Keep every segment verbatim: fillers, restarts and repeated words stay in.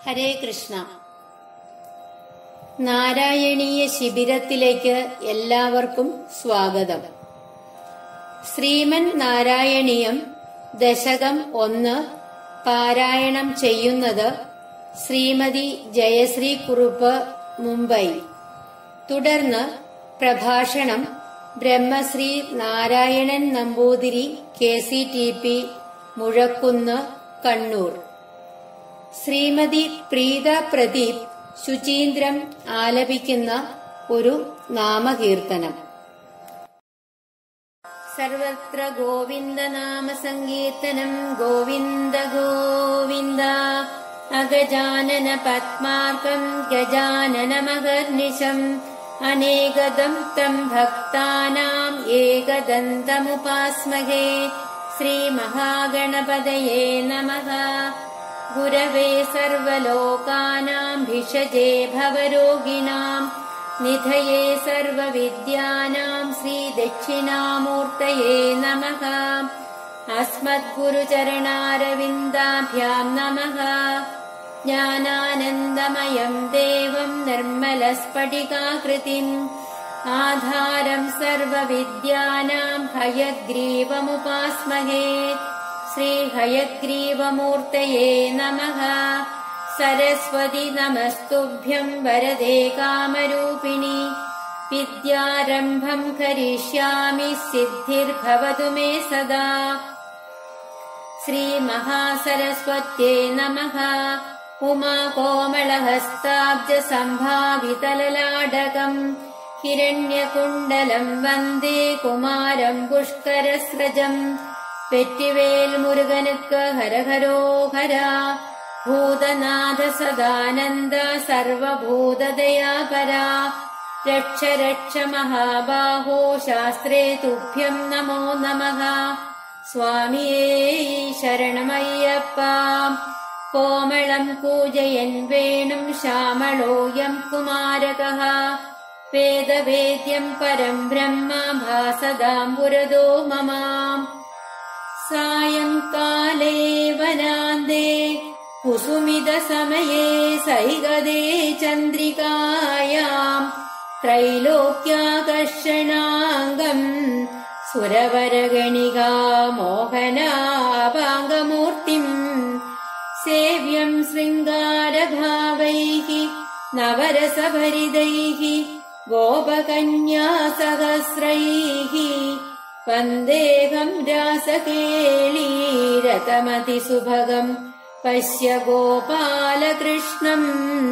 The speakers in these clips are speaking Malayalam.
ഹരേ കൃഷ്ണ. നാരായണീയ ശിബിരത്തിലേക്ക് എല്ലാവർക്കും സ്വാഗതം. ശ്രീമൻ നാരായണീയം ദശകം ഒന്ന് പാരായണം ചെയ്യുന്നത് ശ്രീമതി ജയശ്രീ കുറുപ്പ്, മുംബൈ. തുടർന്ന് പ്രഭാഷണം Brahmasri Narayanan Namboothiri, K C T P, Muzhakkunnu, Kannur. Shrimati Preetha Pradeep Suchindram ആലപിക്കുന്ന ഒരു നാമകീർത്തനം. സർവത്ര ഗോവിന്ദ നാമ സങ്കീർത്തനം. ഗോവിന്ദ ഗോവിന്ദ. അഗജാനന പത്മാർകം ഗജാനന മഹർനിശം അനേകദം തം ഭക്താനാം ഏകദന്തമുപാസ്മഹേ. ശ്രീ മഹാഗണപതയേ നമഃ. ഗുരവേ സർവലോകാനാം ഭിഷജേ ഭവരോഗിണാം നിധയേ സർവവിദ്യാനാം ശ്രീ ദക്ഷിണാമൂർത്തയേ നമഃ. അസ്മദ്ഗുരുചരണാരവിന്ദാഭ്യാം നമഃ. ജ്ഞാനാനന്ദമയം ദേവം നിർമ്മലസ്ഫടികാകൃതിം ആധാരം സർവവിദ്യാനാം ഹയഗ്രീവമുപാസ്മഹേ. ശ്രീ ഹയഗ്രീവമൂർത്തയേ നമഃ. സരസ്വതി നമസ്തുഭ്യം വരദേ കാമരൂപിണി. വിദ്യാരംഭം കരിഷ്യാമി സിദ്ധിർഭവതു മേ സദാ. ശ്രീ മഹാസരസ്വത്യേ നമഃ. ഉമാകോമളഹസ്താബ്ജ സംഭാവിതലലാടകം ഹിരണ്യകുണ്ടലം വന്ദേ കുമാരം പുഷ്കരസ്രജം. വെറ്റിവേൽ മുരുകനുക്ക് ഹരഹരോഹര. ഭൂതനാഥ സദാനന്ദ സർവഭൂതദയാപര. രക്ഷ രക്ഷ മഹാബാഹോ ശാസ്ത്രേ തുഭ്യം നമോ നമഃ. സ്വാമിയേ ശരണമയ്യപ്പ. കോമളം കൂജയൻ വേണും ശ്യാമളോയം കുമാരകഃ. വേദവേദ്യം പരം ബ്രഹ്മ ഭാസതാം പുരതോ മമ. സായംകാലേ വനാന്തേ കുസുമിത സമയേ സൈകദേ ചന്ദ്രികായാം ത്രൈലോക്യാകർഷണാംഗം സുരവരഗണികാ മോഹനാപാംഗമൂർത്തിം. സേവ്യം ശൃംഗാരഭാവൈഃ നവരസഭരിതൈഃ ഗോപകന്യാസഹസ്രൈഃ. വന്ദേഹം രാസകേളീരതമതിസുഭഗം പശ്യ ഗോപാലകൃഷ്ണം.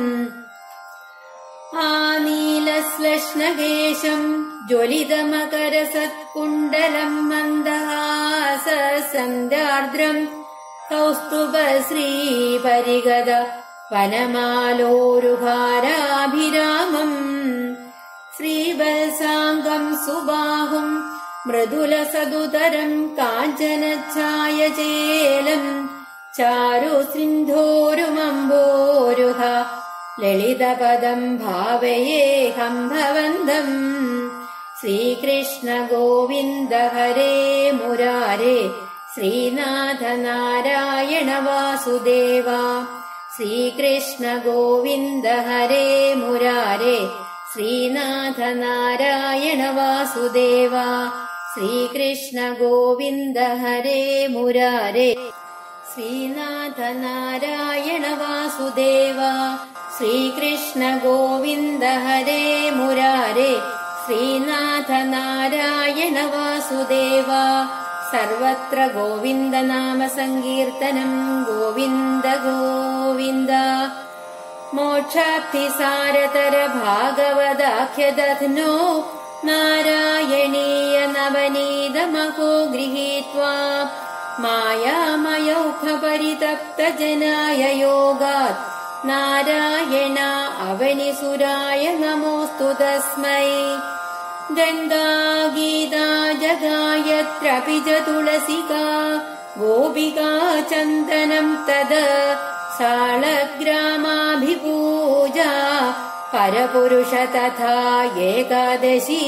ആനീലശ്ലഷ്ണകേശം ജ്വലിതമകരസത്കുണ്ടലം മന്ദഹാസസന്ധ്യാർദ്രം കൗസ്തുഭശ്രീപരിഗത വനമാലോരുഹാരാഭിരാമം. ശ്രീവത്സാംഗം സുബാഹും മൃദുലസദുതരം കാഞ്ചനഛായചേലം ചാരു സിന്ധോരുമംബോരുഹ ലളിതപദം ഭാവയേഹം ഭവന്തം. ശ്രീകൃഷ്ണ ഗോവിന്ദ ഹരേ മുരാരേ. ശ്രീനാഥ നാരായണ വാസുദേവ. ശ്രീകൃഷ്ണ ഗോവിന്ദ ഹരേ മുരാരേ. ശ്രീനാഥ നാരായണ വാസുദേവ. ശ്രീകൃഷ്ണ ഗോവിന്ദ ഹരേ മുരാരേ. ശ്രീനാഥ നാരായണ വാസുദേവ. ശ്രീകൃഷ്ണ ഗോവിന്ദ ഹരേ മുരാരേ. ശ്രീനാഥ നാരായണ വാസുദേവ. സർവത്ര ഗോവിന്ദ നാമ സങ്കീർത്തനം. ഗോവിന്ദ ഗോവിന്ദ. മോക്ഷാബ്ധിസാരതര ഭാഗവതാഖ്യദധ്നോ നാരായണീയ നവനീതമഹോ ഗൃഹീത്വാ മായാമയൗഖപരിതപ്തജനായ യോഗാത് നാരായണ അവനിസുരായ നമോസ്തു തസ്മൈ. ഗംഗാ ഗീതാ ജഗായത്രപി ച തുളസികാ ഗോപികാ ചന്ദനം തദ സാളഗ്രാമാഭിപൂജാ പരപുരുഷ തഥാ ഏകാദശീ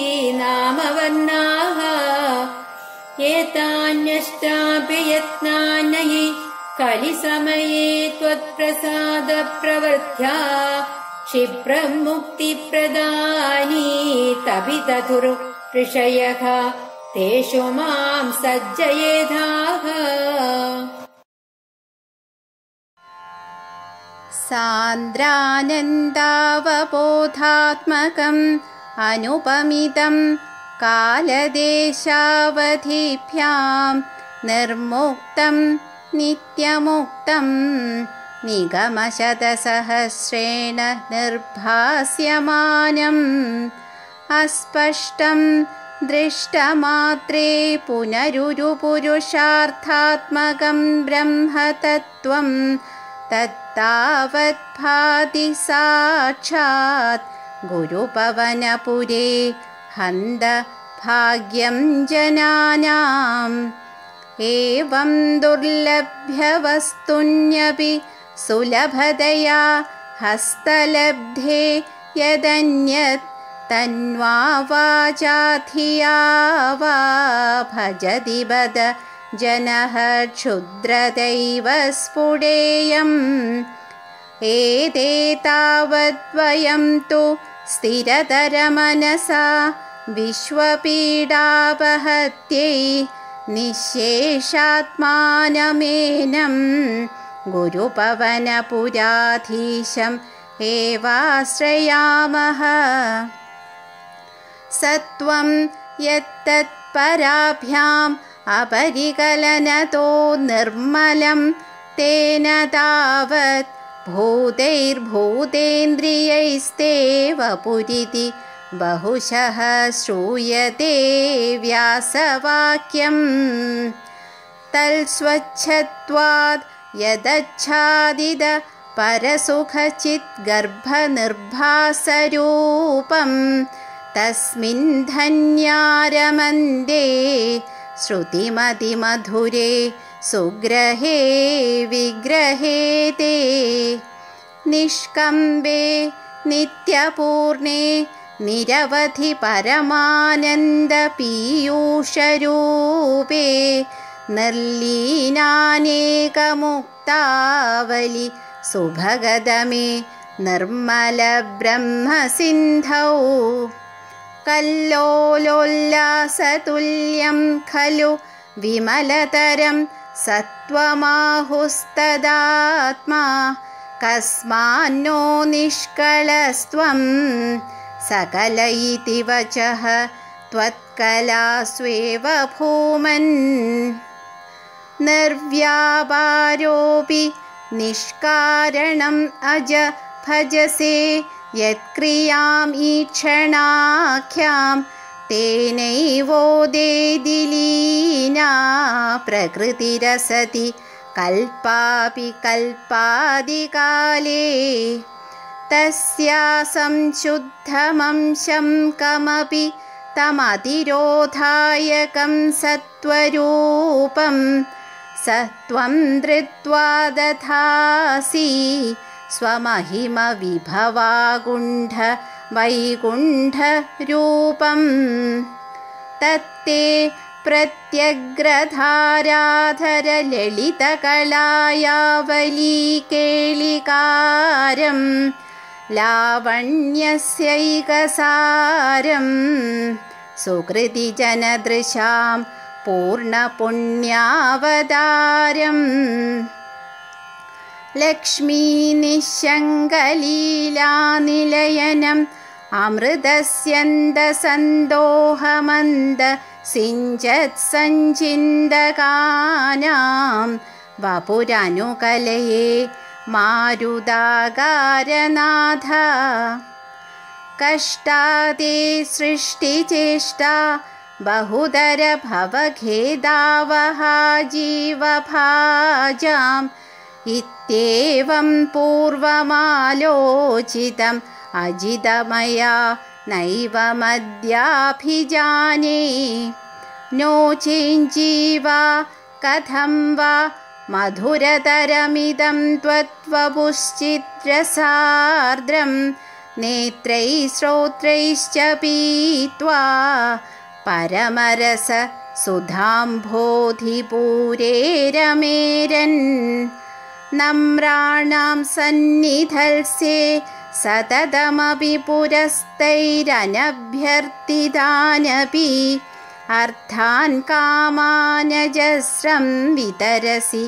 നാമവർണാഃ. ഏതാന്യഷ്ടാപി യത്നാനയി कलिसमये त्वत्प्रसादप्रवृद्ध्या क्षिप्रं मुक्तिप्रदानी तपिततुर्ऋषयः तेषु मां सज्जयेधाः। सान्द्रानन्दावबोधात्मकम् अनुपमितं कालदेशावधिभ्यां निर्मुक्तं नित्यमुक्तं निगमशतसहस्रेण निर्भास्यमानम् अस्पष्टं दृष्टमात्रे पुनरुरुपुरुषार्थात्मकं ब्रह्मतत्त्वं तत्तावत् भाति साक्षात् गुरुपवनपुरे हन्त भाग्यं जनानाम्। एवं दुर्लभ्यवस्तुन्यपि सुलभतया हस्तलब्धे यदन्यत् तन्वा वाचा धिया वा भजति बद जनः क्षुद्रदैव स्फुटेयम्। एते तावद्वयं तु स्थिरतरमनसा विश्वपीडापहत्यै निःशेषात्मानमेनं गुरुपवनपुराधीशम् एवाश्रयामः। सत्वं यत्तत्पराभ्याम् अपरिकलनतो निर्मलं तेन तावत् भूतैर्भूतेन्द्रियैस्तेव पुरिति बहुशः श्रूयते व्यासवाक्यम्। तल्स्वच्छत्वाद् यदच्छादित परसुखचिद्गर्भनिर्भासरूपं तस्मिन् धन्यारमन्दे श्रुतिमतिमधुरे सुग्रहे विग्रहे ते निष्कम्बे नित्यपूर्णे निरवधि परमानन्दपीयूषरूपे निर्लीनानेकमुक्तावलि सुभगदमे निर्मलब्रह्मसिन्धौ। कल्लोलोल्लासतुल्यं खलु विमलतरं सत्त्वमाहुस्तदात्मा कस्मान्नो निष्कळस्त्वं सकल इति वचः त्वत्कलास्वेव भूमन्। निर्व्यापारोऽपि निष्कारणम् अज भजसे यत्क्रियाम् ईक्षणाख्यां तेनैवोदेदिलीना प्रकृतिरसति कल्पापि कल्पादिकाले। तस्या संशुद्धमंशं कमपि तमतिरोधायकं सत्त्वरूपं सत्त्वं धृत्वा दधासि स्वमहिमविभवागुण्ठ वैकुण्ठरूपं। तत्ते प्रत्यग्रधाराधरललितकलायावलीकेलिकारं लावण्यस्यैकसारं सुकृतिजनदृशां पूर्णपुण्यावतारम्। लक्ष्मीनिःशङ्कलीलानिलयनम् अमृतस्यन्दसन्दोहमन्द सिञ्चत्सञ्चिन्तकानां वपुरनुकलये मारुदागारनाथ। कष्टादे सृष्टिचेष्टा बहुधर भवखेदावहा जीवभाजाम् इत्येवं पूर्वमालोचितम् अजितमया नैव मद्याभिजाने। नो चेञ्जीवा कथं वा मधुरतरमिदं त्वत्वपुश्चित्रसार्द्रं नेत्रैः श्रोत्रैश्च पीत्वा परमरस सुधाम्भोधिपूरे रमेरन्। നമ്രാണാം സന്നിധൽസ്യേ സതതമപി പുരസ്തൈരനഭ്യർത്ഥിതാനപി അർത്ഥാൻ കാമാനജസ്രം വിതരസി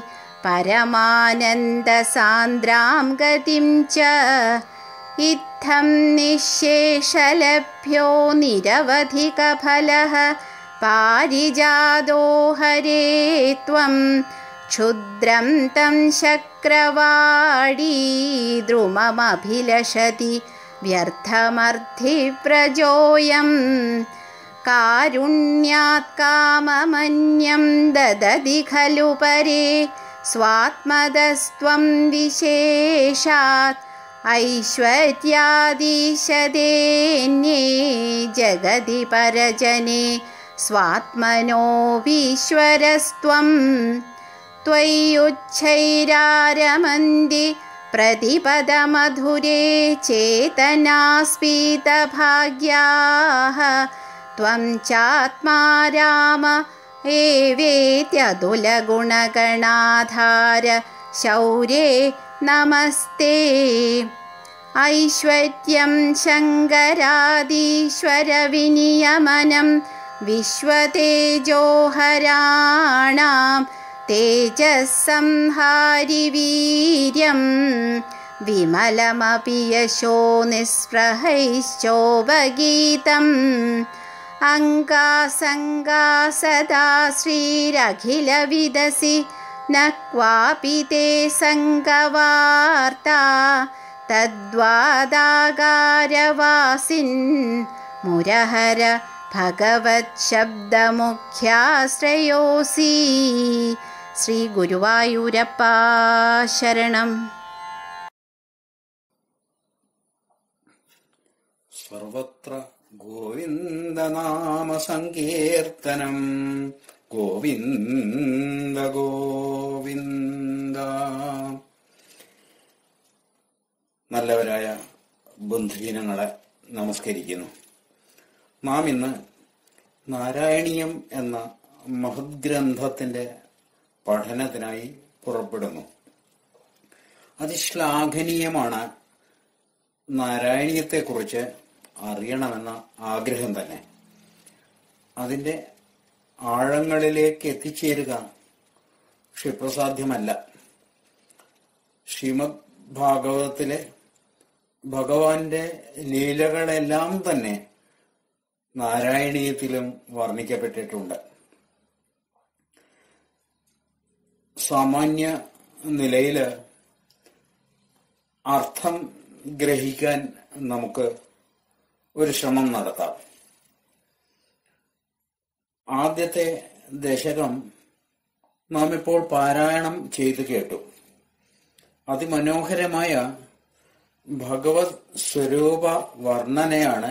പരമാനന്ദസാന്ദ്രാം ഗതിം ച ഇത്തം നിശേഷലഭ്യോ നിരവധികഫലഃ പാരിജാതോ ഹരേ ത്വം ക്ഷുദ്രം തം ശക്രവാടീ ദ്രുമമഭിലഷതി വ്യർത്ഥമർത്ഥിപ്രജോയം കാരുണ്യാത് കാമമന്യം ദദതി ഖലു പരേ സ്വാത്മതസ്ത്വം വിശേഷാത് ഐശ്വര്യാദീശദേന്യേ ജഗതി പരജനേ സ്വാത്മനോ വീശ്വരസ്ത്വം ത്വയ്യുച്ഛൈരാരമന്തി പ്രതിപദമധുരേ ചേതനാസ്പീതഭാഗ്യാഃ ത്വം ചാത്മാ രാമ ഏവേത്യതുലഗുണഗണാധാര ശൗരേ നമസ്തേ ഐശ്വര്യം ശങ്കരാദീശ്വരവിനിയമനം വിശ്വതേജോഹരാണാം തേജസ്സംഹാരി വീര്യം വിമലമപി യശോ നിസ്പൃഹൈശ്ചോപഗീതം അംഗാസംഗാ സദാ ശ്രീരഖിലവിദസി ന ക്വാപി തേ സംഗവാർത്താ തദ്വാദാകാരവാസിൻ മുരഹര ഭഗവത് ശബ്ദമുഖ്യാശ്രയോസി. ശ്രീ ഗുരുവായൂരപ്പ ശരണം. സർവത്ര ഗോവിന്ദനാമ സങ്കീർത്തനം. ഗോവിന്ദ ഗോവിന്ദ. നല്ലവരായ ബന്ധുജനങ്ങളെ നമസ്കരിക്കുന്നു. നാം ഇന്ന് നാരായണീയം എന്ന മഹദ്ഗ്രന്ഥത്തിന്റെ പഠനത്തിനായി പുറപ്പെടുന്നു. അതിശ്ലാഘനീയമാണ് നാരായണീയത്തെക്കുറിച്ച് അറിയണമെന്ന ആഗ്രഹം തന്നെ. അതിന്റെ ആഴങ്ങളിലേക്ക് എത്തിച്ചേരുക ക്ഷിപ്രസാധ്യമല്ല. ശ്രീമദ് ഭാഗവതത്തിലെ ഭഗവാന്റെ ലീലകളെല്ലാം തന്നെ നാരായണീയത്തിലും വർണ്ണിക്കപ്പെട്ടിട്ടുണ്ട്. സാമാന്യ നിലയില് അർത്ഥം ഗ്രഹിക്കാൻ നമുക്ക് ഒരു ശ്രമം നടത്താം. ആദ്യത്തെ ദശകം നാം ഇപ്പോൾ പാരായണം ചെയ്തു കേട്ടു. അതിമനോഹരമായ ഭഗവത് സ്വരൂപ വർണ്ണനയാണ്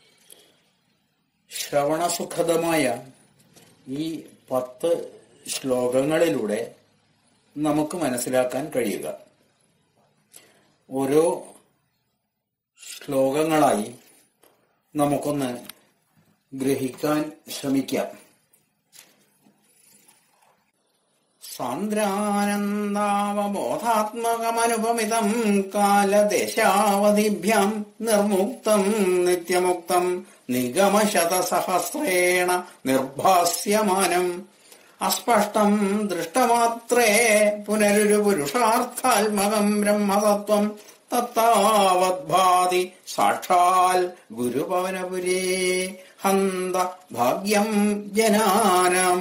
ശ്രവണസുഖദമായ ഈ പത്ത് ശ്ലോകങ്ങളിലൂടെ നമുക്ക് മനസ്സിലാക്കാൻ കഴിയുക. ഓരോ ശ്ലോകങ്ങളായി നമുക്കൊന്ന് ഗ്രഹിക്കാൻ ശ്രമിക്കാം. സാന്ദ്രാനന്ദാവബോധാത്മകമനുപമിതം കാലദേശാവധിഭ്യാം നിർമുക്തം നിത്യമുക്തം നിഗമശതസഹസ്രേണ നിർഭാസ്യമാനം അസ്പഷ്ടം ദൃഷ്ടമാത്രേ പുനരൊരു പുരുഷാർത്ഥാത്മകം ബ്രഹ്മതത്വം തത്താവദ്ഭാതി സാക്ഷാൽ ഗുരുപവനപുരേ ഹന്ത ഭാഗ്യം ജനാനം.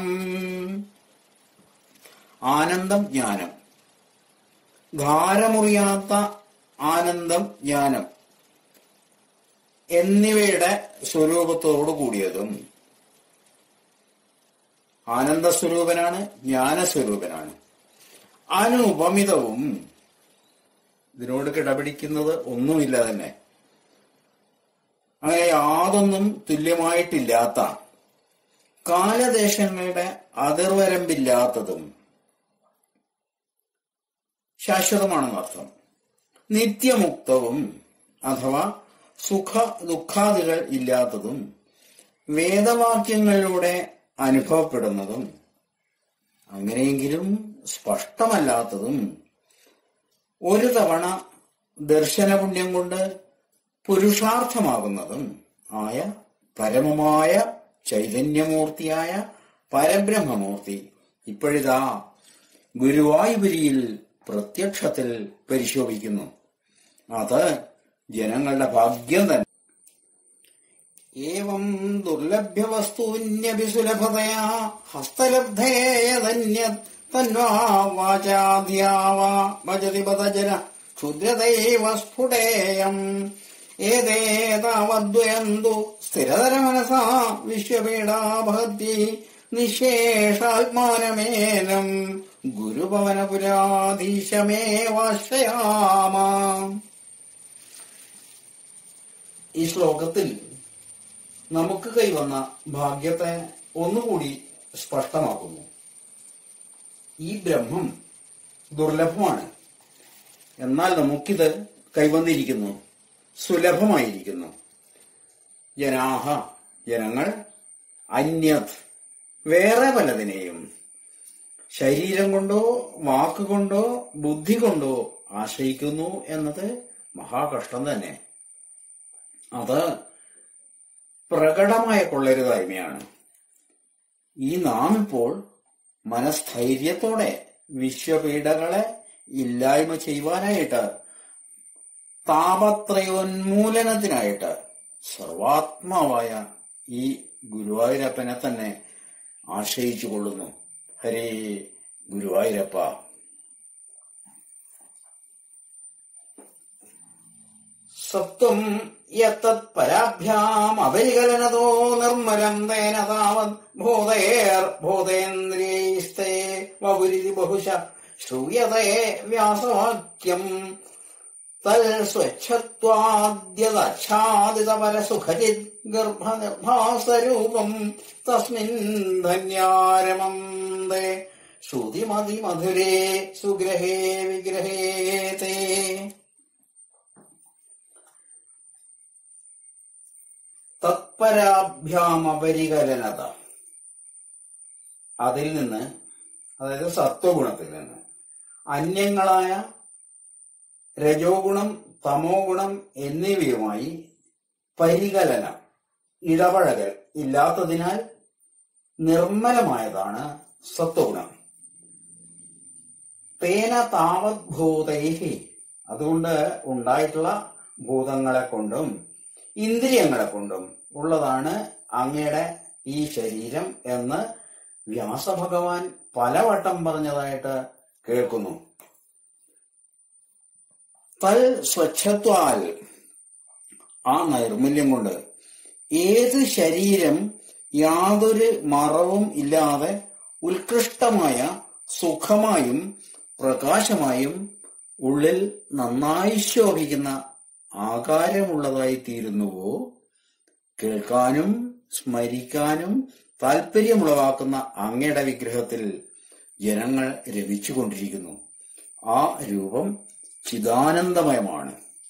ആനന്ദം ജ്ഞാനം, ധാരമുറിയാത്ത ആനന്ദം ജ്ഞാനം എന്നിവയുടെ സ്വരൂപത്തോടു കൂടിയതും ആനന്ദസ്വരൂപനാണ്, ജ്ഞാനസ്വരൂപനാണ്. അനുപമിതവും, ഇതിനോട് കിടപിടിക്കുന്നത് ഒന്നുമില്ല തന്നെ, അങ്ങനെ യാതൊന്നും തുല്യമായിട്ടില്ലാത്ത, കാലദേശങ്ങളുടെ അതിർവരമ്പില്ലാത്തതും ശാശ്വതമാണെന്നർത്ഥം. നിത്യമുക്തവും അഥവാ സുഖ ദുഃഖാദികൾ ഇല്ലാത്തതും വേദവാക്യങ്ങളിലൂടെ അനുഭവപ്പെടുന്നതും അങ്ങനെയെങ്കിലും സ്പഷ്ടമല്ലാത്തതും ഒരു തവണ ദർശനപുണ്യം കൊണ്ട് പുരുഷാർത്ഥമാകുന്നതും ആയ പരമമായ ചൈതന്യമൂർത്തിയായ പരബ്രഹ്മമൂർത്തി ഇപ്പോഴിതാ ഗുരുവായൂരിൽ പ്രത്യക്ഷത്തിൽ പരിശോഭിക്കുന്നു. അത് ജനങ്ങളുടെ ഭാഗ്യം തന്നെ. ഏവം ദുർലഭ്യ വസ്തുന്യപി സുലഭതയാ ഹസ്തലബ്ധേയതന്യ തന്വാ വാചാധ്യാവാ ഭജതി പദജന ക്ഷുദ്രതൈവ സ്ഫുടേയം ഏതേതാവദ്വയന്തു സ്ഥിരതരമനസാ വിശ്വപീഡാ ഭഗതി നിശേഷാത്മാനമേനം ഗുരുഭവനപുരാധീശമേവാശ്രയാമ. ഈ ശ്ലോകത്തിൽ നമുക്ക് കൈവന്ന ഭാഗ്യത്തെ ഒന്നുകൂടി സ്പഷ്ടമാക്കുന്നു. ഈ ബ്രഹ്മം ദുർലഭമാണ്, എന്നാൽ നമുക്കിത് കൈവന്നിരിക്കുന്നു, സുലഭമായിരിക്കുന്നു. ജനാഹ ജനങ്ങൾ അന്യത് വേറെ പലതിനെയും ശരീരം കൊണ്ടോ വാക്കുകൊണ്ടോ ബുദ്ധി കൊണ്ടോ ആശ്രയിക്കുന്നു എന്നത് മഹാകഷ്ടം തന്നെ. അത് പ്രകടമായ കൊള്ളരുതായ്മയാണ്. ഈ നാം ഇപ്പോൾ മനസ്ഥൈര്യത്തോടെ വിശ്വപീഡകളെ ഇല്ലായ്മ ചെയ്യുവാനായിട്ട്, താപത്രയോന്മൂലനത്തിനായിട്ട് സർവാത്മാവായ ഈ ഗുരുവായൂരപ്പനെ തന്നെ ആശ്രയിച്ചു കൊള്ളുന്നു. ഹരേ ഗുരുവായൂരപ്പ. സത്വം യത്തത് പരാഭ്യാം അപരികലനതോ നിർമ്മലം തേന താവത് ബോധേർ ബോധേന്ദ്രിയൈസ്തേ വപുരിതി ബഹുശ ശ്രൂയതേ വ്യാസവാക്യം തൽ സ്വച്ഛത്വാദ്യദാച്ഛാദിതപരസുഖചിത് ഗർഭനിർഭാസരൂപം തസ്മിൻ ധന്യാരമന്ദേ ശ്രുതിമതിമധുരേ സുഗ്രഹേ വിഗ്രഹേ തേ. തത്പരാഭ്യാമപരികലനത, അതിൽ നിന്ന്, അതായത് സത്വഗുണത്തിൽ നിന്ന് അന്യങ്ങളായ രജോഗുണം തമോ ഗുണം എന്നിവയുമായി പരികലനം ഇടപഴകൽ ഇല്ലാത്തതിനാൽ നിർമ്മലമായതാണ് സത്വഗുണം. തേന താവത് ഭൂതൈഹി, അതുകൊണ്ട് ഉണ്ടായിട്ടുള്ള ഭൂതങ്ങളെ കൊണ്ടും ഇന്ദ്രിയങ്ങളെ കൊണ്ടും ഉള്ളതാണ് അങ്ങയുടെ ഈ ശരീരം എന്ന് വ്യാസഭഗവാൻ പലവട്ടം പറഞ്ഞതായിട്ട് കേൾക്കുന്നു. തൽ സ്വച്ഛത്വാൽ, ആ നൈർമല്യം കൊണ്ട് ഏത് ശരീരം യാതൊരു മറവും ഇല്ലാതെ ഉത്കൃഷ്ടമായ സുഖമായും പ്രകാശമായും ഉള്ളിൽ നന്നായി ശോഭിക്കുന്ന ആകാരമുള്ളതായി തീരുന്നുവോ, കേൾക്കാനും സ്മരിക്കാനും താല്പര്യമുളവാക്കുന്ന അങ്ങയുടെ വിഗ്രഹത്തിൽ ജനങ്ങൾ രമിച്ചുകൊണ്ടിരിക്കുന്നു. ആ രൂപം ചിദാനന്ദമയമാണ്.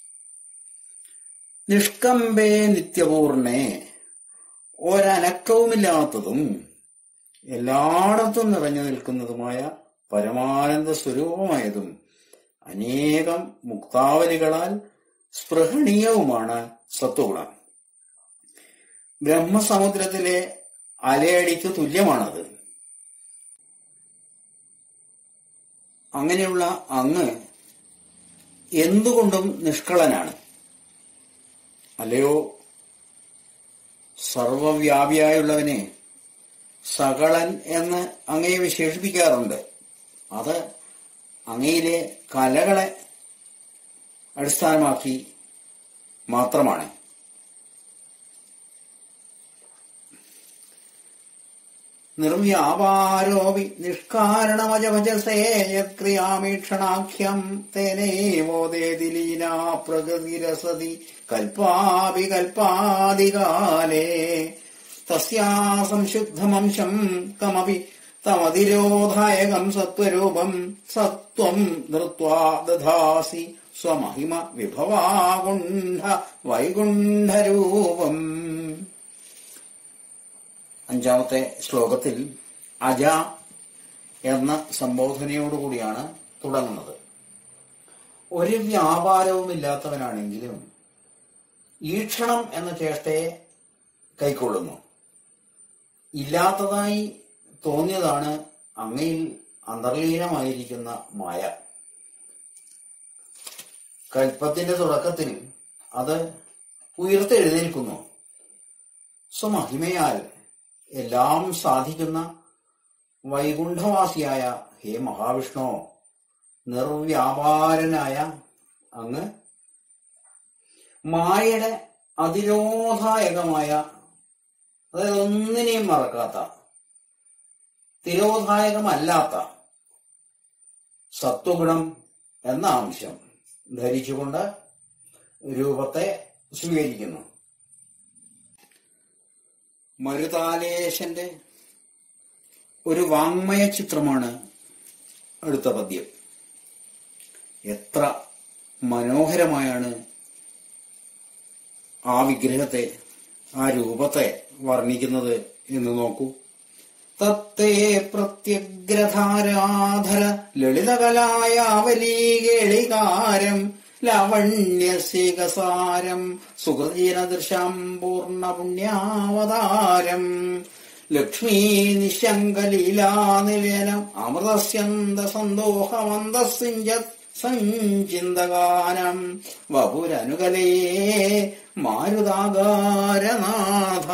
നിഷ്കമ്പേ നിത്യപൂർണേ, ഒരനക്കവുമില്ലാത്തതും എല്ലായിടത്തും നിറഞ്ഞു നിൽക്കുന്നതുമായ പരമാനന്ദ സ്വരൂപമായതും അനേകം മുക്താവലികളാൽ സ്പൃഹണീയവുമാണ് സത്വഗുണം. ബ്രഹ്മസമുദ്രത്തിലെ അലയടിക്ക് തുല്യമാണത്. അങ്ങനെയുള്ള അങ്ങ് എന്തുകൊണ്ടും നിഷ്കളനാണ്. അല്ലയോ സർവവ്യാപിയായുള്ളവനെ, സകളൻ എന്ന് അങ്ങയെ വിശേഷിപ്പിക്കാറുണ്ട്. അത് അങ്ങയിലെ കലകളെ അടിസ്ഥാനമാക്കി മാത്രമാണ്. നിർവ്യാപാരോപി നിഷ്കാരണമജഭജസേ യത്ക്രിയാമീക്ഷണാഖ്യം തേനൈവോദേതി ലീലാ പ്രകൃതിരസതി കൽപ്പാപി കൽപ്പാദികാലേ തസ്യാ സംശുദ്ധമംശം കമപി തമതിരോധായകം സത്വരൂപം സത്വം ധൃത്വാ ദധാസി സ്വമഹിമ വിഭവാകുണ്ഠ വൈകുണ്ഠരൂപം. അഞ്ചാമത്തെ ശ്ലോകത്തിൽ അജ എന്ന സംബോധനയോടുകൂടിയാണ് തുടങ്ങുന്നത്. ഒരു വ്യാപാരവുമില്ലാത്തവനാണെങ്കിലും ഈക്ഷണം എന്ന ചേഷ്ടയെ കൈക്കൊള്ളുന്നു. ഇല്ലാത്തതായി തോന്നിയതാണ് അങ്ങയിൽ അന്തർലീനമായിരിക്കുന്ന മായ. കൽപ്പത്തിന്റെ തുടക്കത്തിൽ അത് ഉയർത്തെഴുന്നേൽക്കുന്നു. സ്വമഹിമയാൽ എല്ലാം സാധിക്കുന്ന വൈകുണ്ഠവാസിയായ ഹേ മഹാവിഷ്ണു, നിർവ്യാപാരനായ അങ്ങ് മായയുടെ അതിരോധായകമായ, അതായത് ഒന്നിനെയും മറക്കാത്ത, തിരോധായകമല്ലാത്ത സത്വഗുണം എന്ന അംശം ധരിച്ചുകൊണ്ട് രൂപത്തെ സ്വീകരിക്കുന്നു. മരുതാലേശന്റെ ഒരു വാങ്മയ ചിത്രമാണ് അടുത്ത പദ്യം. എത്ര മനോഹരമായാണ് ആ വിഗ്രഹത്തെ, ആ രൂപത്തെ വർണ്ണിക്കുന്നത് എന്ന് നോക്കൂ. തത്തേ പ്രത്യഗ്രധാരാധര ലളിതകലായാവലീകേളികാരം ലാവണ്യസികസാരം സുഹൃജീനദൃശാം പൂർണ്ണപുണ്യാവതാരം ലക്ഷ്മീ നിശങ്കലീലാനിലയനം അമൃതസ്യന്ത സന്തോഹമന്തസിഞ്ചത് സഞ്ചിന്തഗാനം വപുരനുകലേ മാരുതാകാരനാഥ.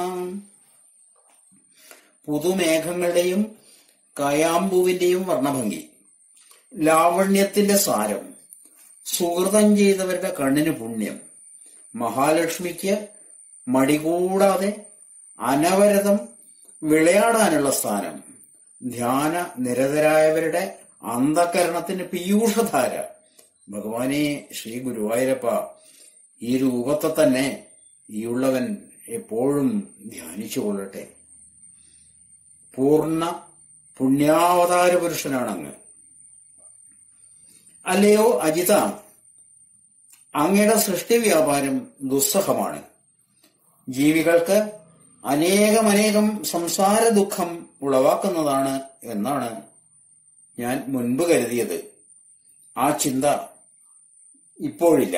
പുതുമേഘങ്ങളുടെയും കയാമ്പൂവിന്റെയും വർണ്ണഭംഗി, ലാവണ്യത്തിന്റെ സാരം, സുഹൃതം ചെയ്തവരുടെ കണ്ണിന് പുണ്യം, മഹാലക്ഷ്മിക്ക് മടികൂടാതെ അനവരതം വിളയാടാനുള്ള സ്ഥാനം, ധ്യാന നിരതരായവരുടെ അന്ധകരണത്തിന് പീയൂഷധാര. ഭഗവാനെ ശ്രീ ഗുരുവായൂരപ്പ, ഈ രൂപത്തെ തന്നെ ഈയുള്ളവൻ എപ്പോഴും ധ്യാനിച്ചുകൊള്ളട്ടെ. പൂർണ്ണ പുണ്യാവതാര പുരുഷനാണങ്ങ്. അല്ലയോ അജിത, അങ്ങയുടെ സൃഷ്ടി വ്യാപാരം ദുസ്സഹമാണ്. ജീവികൾക്ക് അനേകമനേകം സംസാര ദുഃഖം ഉളവാക്കുന്നതാണ് എന്നാണ് ഞാൻ മുൻപ് കരുതിയത്. ആ ചിന്ത ഇപ്പോഴില്ല.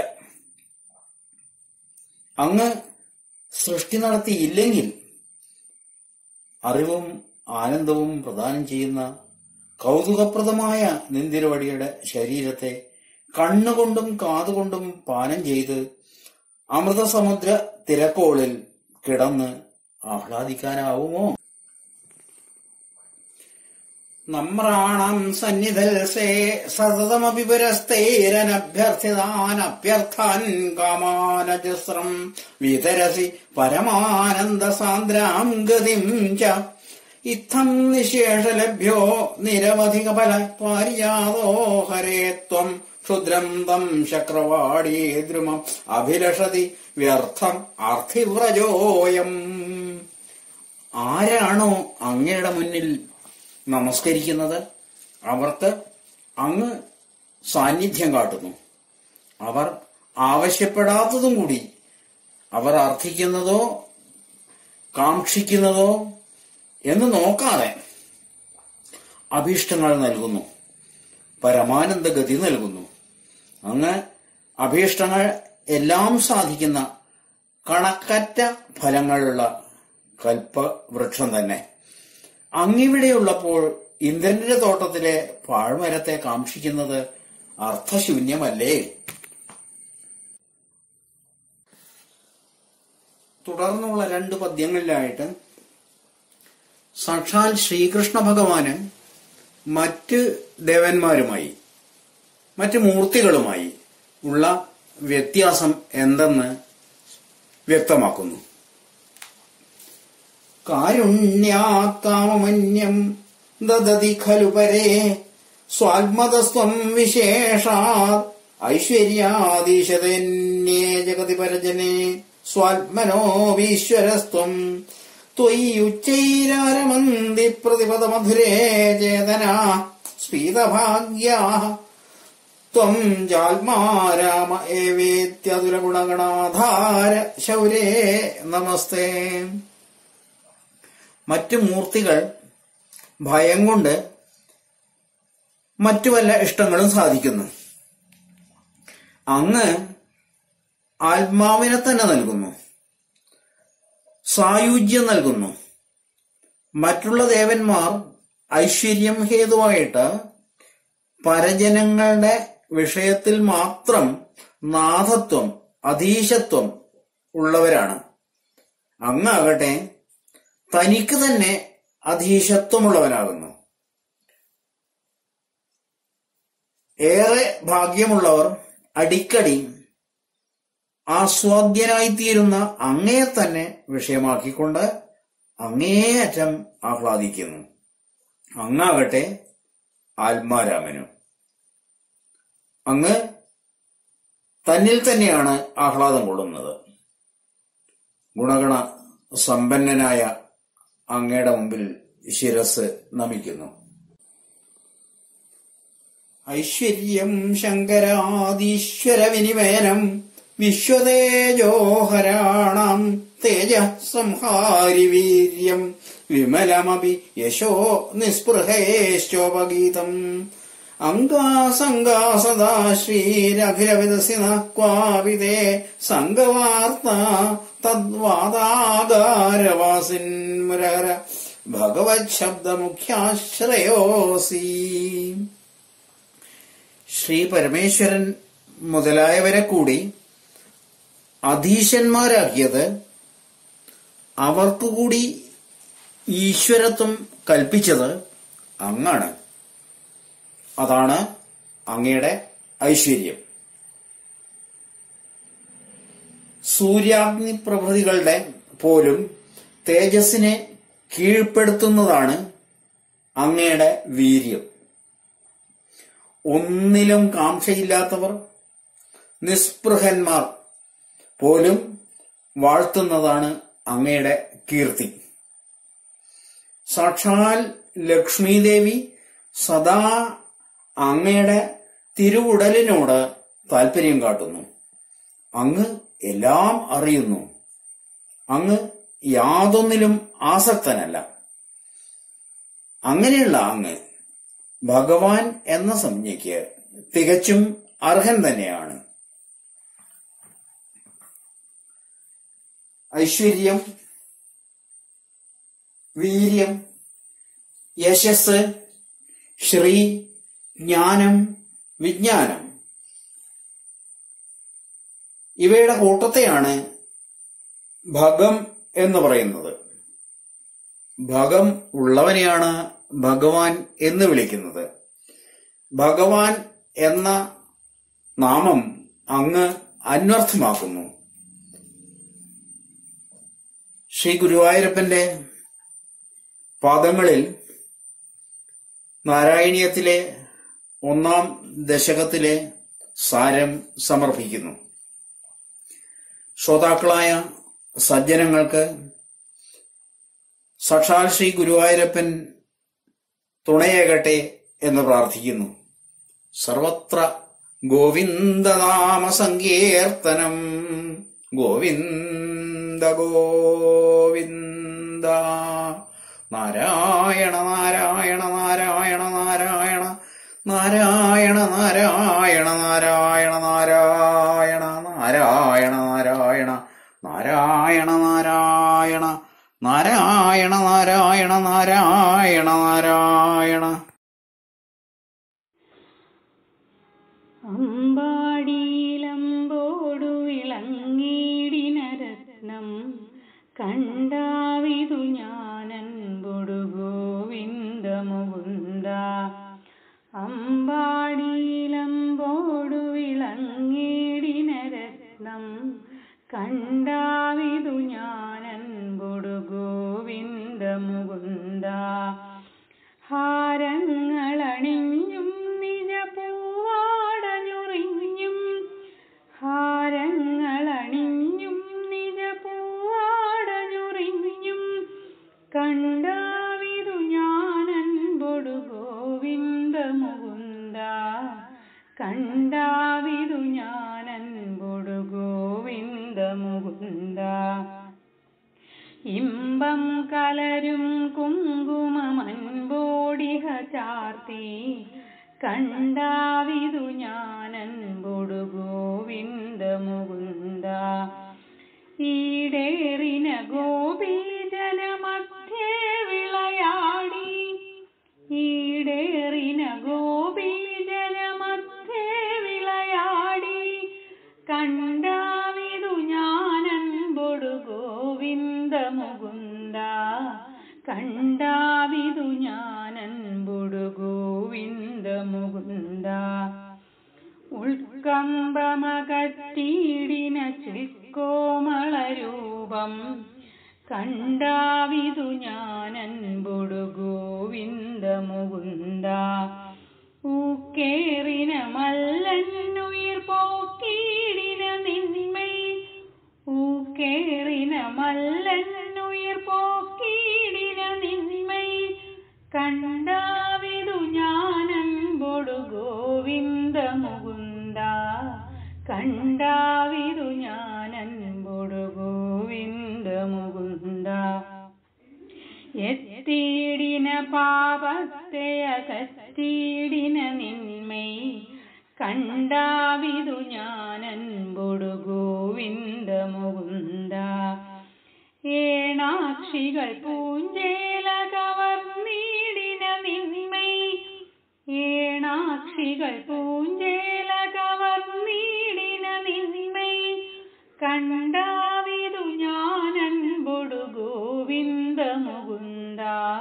അങ്ങ് സൃഷ്ടി നടത്തിയില്ലെങ്കിൽ അറിവും ആനന്ദവും പ്രദാനം ചെയ്യുന്ന കൗതുകപ്രദമായ നിന്തിരുവടിയുടെ ശരീരത്തെ കണ്ണുകൊണ്ടും കാതുകൊണ്ടും പാനം ചെയ്ത് അമൃതസമുദ്ര തിരക്കോളിൽ കിടന്ന് ആഹ്ലാദിക്കാനാവുമോ? നമ്രാണം സന്നിധൽസേ സതതമപി പുരസ്തൈരനഭ്യർത്ഥിതാനഭ്യർത്ഥാൻ കാമാനജസ്രം വിതരസി പരമാനന്ദ സാന്ദ്രാം ഗതിം ച ഇത്തം നിശേഷലഭ്യോ നിരവധിക ഫല പാരിജാതോ ഹരേ ത്വം ക്ഷുദ്രം തം ശക്രവാടീ ദ്രുമം അഭിലഷതി വ്യർത്ഥം ആർത്തിവ്രജോയം. ആരാണോ അങ്ങയുടെ മുന്നിൽ നമസ്കരിക്കുന്നത് അവർക്ക് അങ്ങ് സാന്നിധ്യം കാട്ടുന്നു. അവർ ആവശ്യപ്പെടാത്തതും കൂടി അവർ അർത്ഥിക്കുന്നതോ കാക്ഷിക്കുന്നതോ എന്ന് നോക്കാതെ അഭീഷ്ടങ്ങൾ നൽകുന്നു, പരമാനന്ദ ഗതി നൽകുന്നു. അങ്ങ് അഭീഷ്ടങ്ങൾ എല്ലാം സാധിക്കുന്ന കണക്കറ്റ ഫലങ്ങളുള്ള കൽപ്പവൃക്ഷം തന്നെ. അങ്ങിവിടെയുള്ളപ്പോൾ ഇന്ദ്രന്റെ തോട്ടത്തിലെ പാഴ്മരത്തെ കാക്ഷിക്കുന്നത് അർത്ഥശൂന്യമല്ലേ? തുടർന്നുള്ള രണ്ട് പദ്യങ്ങളിലായിട്ട് സാക്ഷാൽ ശ്രീകൃഷ്ണ ഭഗവാന് മറ്റ് ദേവന്മാരുമായി മറ്റ് മൂർത്തികളുമായി ഉള്ള വ്യത്യാസം എന്തെന്ന് വ്യക്തമാക്കുന്നു. കാരുണ്യാത് കാമമന്യം ദദതി ഖലു പരേ സ്വാത്മതസ്ത്വം വിശേഷാത് ഐശ്വര്യാദീശതന്യേ ജഗതി പരജനേ സ്വാത്മനോപീശ്വരസ്ത്വം ത്വയ്യുച്ചൈരാരമന്തി പ്രതിപദമധുരേ ചേതനാ സ്ഫീതഭാഗ്യാഃ ത്വം ജാൽമാ രാമ ഏവേത്യതുലഗുണഗണാധാര ശൗരേ നമസ്തേ. മറ്റു മൂർത്തികൾ ഭയം കൊണ്ട് മറ്റു വല്ല ഇഷ്ടങ്ങളും സാധിക്കുന്നു. അങ്ങ് ആത്മാവിനെ തന്നെ നൽകുന്നു, സായുജ്യം നൽകുന്നു. മറ്റുള്ള ദേവന്മാർ ഐശ്വര്യം ഹേതുവായിട്ട് പരജനങ്ങളുടെ വിഷയത്തിൽ മാത്രം നാഥത്വം, അധീശത്വം ഉള്ളവരാണ്. അങ്ങാകട്ടെ തനിക്ക് തന്നെ അധീശത്വമുള്ളവനാകുന്നു. ഏറെ ഭാഗ്യമുള്ളവർ അടിക്കടി ആസ്വാദ്യനായിത്തീരുന്ന അങ്ങയെ തന്നെ വിഷയമാക്കിക്കൊണ്ട് അങ്ങേയറ്റം ആഹ്ലാദിക്കുന്നു. അങ്ങാകട്ടെ ആത്മാരാമനും. അങ്ങ് തന്നിൽ തന്നെയാണ് ആഹ്ലാദം കൊള്ളുന്നത്. ഗുണഗണ സമ്പന്നനായ അങ്ങയുടെ മുമ്പിൽ ശിരസ് നമിക്കുന്നു. ഐശ്വര്യം ശങ്കരാദീശ്വര വിനിമയനം വിശ്വതേജോഹരാണാം തേജ സംഹാരി വീര്യം വിമലമപി യശോ നിസ്പൃഹേശ്ചോപഗീതം അംഗാസംഗാ സദാ ശ്രീരഭിരവിദസിന ക്വാവിതേ സംഗവാർത്ത തദ്വാദാകാരവാസിൻ മുരഹര ഭഗവത് ശബ്ദമുഖ്യാശ്രയോസി. ശ്രീ പരമേശ്വരൻ മുതലായവരെ കൂടി അധീശന്മാരാക്കിയത് അവർക്കുകൂടി ഈശ്വരത്വം കൽപ്പിച്ചത് അങ്ങാണ്. അതാണ് അങ്ങയുടെ ഐശ്വര്യം. സൂര്യാഗ്നി പ്രഭൃതികളുടെ പോലും തേജസ്സിനെ കീഴ്പ്പെടുത്തുന്നതാണ് അങ്ങയുടെ വീര്യം. ഒന്നിലും കാംക്ഷയില്ലാത്തവർ, നിസ്പൃഹന്മാർ പോലും വാഴ്ത്തുന്നതാണ് അങ്ങയുടെ കീർത്തി. സാക്ഷാൽ ലക്ഷ്മീദേവി സദാ അങ്ങയുടെ തിരുവുടലിനോട് താല്പര്യം കാട്ടുന്നു. അങ്ങ് എല്ലാം അറിയുന്നു. അങ്ങ് യാതൊന്നിലും ആസക്തനല്ല. അങ്ങനെയുള്ള അങ്ങ് ഭഗവാൻ എന്ന സംജ്ഞയ്ക്ക് തികച്ചും അർഹൻ തന്നെയാണ്. ഐശ്വര്യം, വീര്യം, യശസ്, ശ്രീ, ജ്ഞാനം, വിജ്ഞാനം ഇവയുടെ കൂട്ടത്തെയാണ് ഭഗം എന്ന് പറയുന്നത്. ഭഗം ഉള്ളവനെയാണ് ഭഗവാൻ എന്ന് വിളിക്കുന്നത്. ഭഗവാൻ എന്ന നാമം അങ്ങ് അന്വർത്ഥമാക്കുന്നു. ശ്രീ ഗുരുവായൂരപ്പന്റെ പാദങ്ങളിൽ നാരായണീയത്തിലെ ഒന്നാം ദശകത്തിലെ സാരം സമർപ്പിക്കുന്നു. ശ്രോതാക്കളായ സജ്ജനങ്ങൾക്ക് സാക്ഷാൽ ശ്രീ ഗുരുവായൂരപ്പൻ തുണയേകട്ടെ എന്ന് പ്രാർത്ഥിക്കുന്നു. സർവത്ര ഗോവിന്ദനാമ സങ്കീർത്തനം. ഗോവിന്ദ ഗോവിന്ദ. നാരായണ നാരായണ നാരായണ നാരായണ നാരായണ നാരായണ നാരായണ നാരായണ നാരായണ നാരായണ നാരായണ നാരായണ നാരായണ നാരായണ നാരായണ നാരായണ. അമ്പാടിയിലമ്പോടു വിളങ്ങിടിന രത്നം കണ്ടാവിതു ഞാനൻപൊടു ഗോവിന്ദ മുകുന്ദ. അമ്പാടിയിലമ്പോടു വിളങ്ങിടിന രത്നം കണ്ടാവിതു ഞാനൻപൊടു ഗോവിന്ദ മുകുന്ദ. ഹാരങ്ങളണിഞ്ഞും നിജ പൂവാടഞ്ഞുറിഞ്ഞും ഹാരങ്ങളണിഞ്ഞും നിജ പൂവാടഞ്ഞുറിഞ്ഞും കണ്ടാവിതു ഞാനൻപൊടു ഗോവിന്ദ മുകുന്ദ. കണ്ടാവിതു ഞാനൻപൊടു ഗോവിന്ദ മുകുന്ദ. ഇമ്പം കലരും കുങ്കുമമൻപോടിഹ ചാർത്തി കണ്ടാവിതു ഞാനൻപൊടു ഗോവിന്ദ കണ്ടാവിതു ഞാനൻപൊടു ഗോവിന്ദ മുകുന്ദ. ഉൾക്കമ്പമകറ്റീടിന ചിൽക്കോമളരൂപം കണ്ടാവിതു ഞാനൻപൊടു ഗോവിന്ദ മുകുന്ദ. ഊക്കേറിന മല്ലന്നുയിർ പോക്കീടിന നിന്മൈ ഊക്കേറിന മല്ലന്നുയിർ പോക്കീടിന നിന്മൈ കണ്ടാവിതു ഞാനൻപൊടു ഗോവിന്ദ മുകുന്ദ. കണ്ടാവിതു ഞാനൻപൊടു ഗോവിന്ദ മുകുന്ദ. എത്തിയിടിന പാപത്തെ അകറ്റിയിടിന നിന്മൈ കണ്ടാവിതു ഞാനൻപൊടു ഗോവിന്ദ മുകുന്ദ. ഏണാക്ഷികൾ പൂഞ്ചേല കവർന്നീടിന നിന്മൈ ഏണാക്ഷികൾ പൂഞ്ചേല കവർന്നീടിന നിന്മൈ കണ്ടാവിതു ഞാനൻപൊടു ഗോവിന്ദ മുകുന്ദ.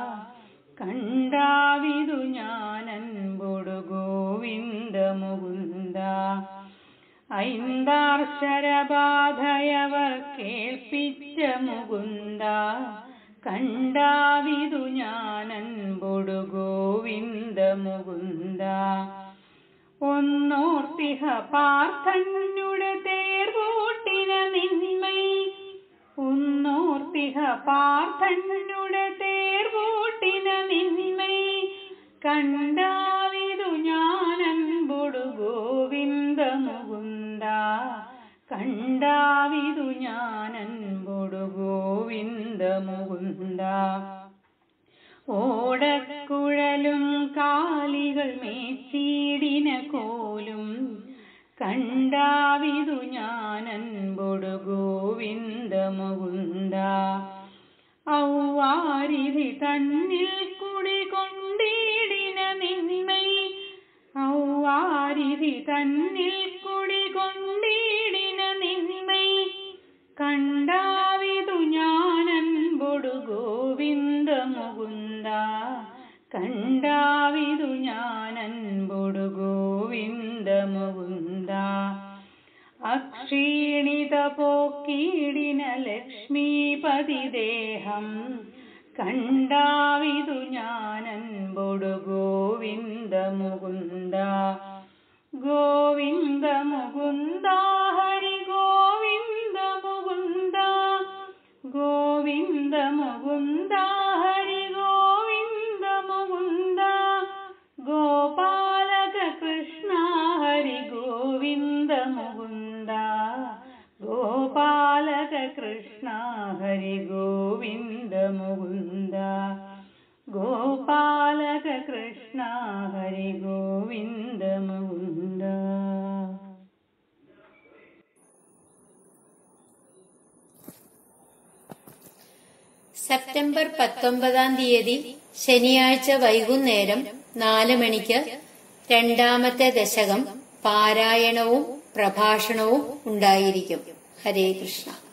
കണ്ടാവിതു ഞാനൻപൊടു ഗോവിന്ദ മുകുന്ദ. ഐന്ദാക്ഷരബാധയവർ കേൾപ്പിച്ച മുകുന്ദ. കണ്ടാവിതു ഞാനൻപൊടു ഗോവിന്ദ മുകുന്ദ. ഒന്നോർത്തിഹ പാർത്ഥനുടെ തേർവോട്ടിന നിന്മൈ ഒന്നോർത്തിഹ പാർത്ഥനുടെ തേർവോട്ടിന നിന്മൈ കണ്ടാവിതു ഞാനൻപൊടു ഗോവിന്ദ മുകുന്ദ. കണ്ടാവിതു ഞാനൻപൊടു ഗോവിന്ദ മുകുന്ദ. ഓടക്കുഴലും കാലികൾ മേച്ചീടിന കോലും കണ്ടാവിതു ഞാനൻപൊടു ഗോവിന്ദ മുകുന്ദ. ഔവാരിധി തന്നിൽ കുടികൊണ്ടീടിന നിന്മൈ ഔവാരിധി തന്നിൽ കുടികൊണ്ടീടിന നിന്മൈ കണ്ടാവിതു ഞാനൻപൊടു ഗോവിന്ദ മുകുന്ദ. കണ്ടാവിതു ഞാനൻപൊടു ഗോവിന്ദ മുകുന്ദ. അക്ഷീണിത പോക്കീടിന ലക്ഷ്മീപതി ദേഹം കണ്ടാവിതു ഞാനൻപൊടു ഗോവിന്ദ മുകുന്ദ. ഗോവിന്ദ മുകുന്ദ ഹരി ഗോവിന്ദ മുകുന്ദ. ഗോവിന്ദ മുകുന്ദ ഹരി ഗോവിന്ദ മുകുന്ദ. ഗോപാലക കൃഷ്ണ ഹരി ഗോവിന്ദ മുകുന്ദ. ഗോപാലക കൃഷ്ണ ഹരി ഗോവിന്ദ മുകുന്ദ. ഗോപാലക കൃഷ്ണ ഹരി ഗോവിന്ദ മുകുന്ദ. സെപ്റ്റംബർ പത്തൊമ്പതാം തീയതി ശനിയാഴ്ച വൈകുന്നേരം നാല് മണിക്ക് രണ്ടാമത്തെ ദശകം പാരായണവും പ്രഭാഷണവും ഉണ്ടായിരിക്കും. ഹരേ കൃഷ്ണ.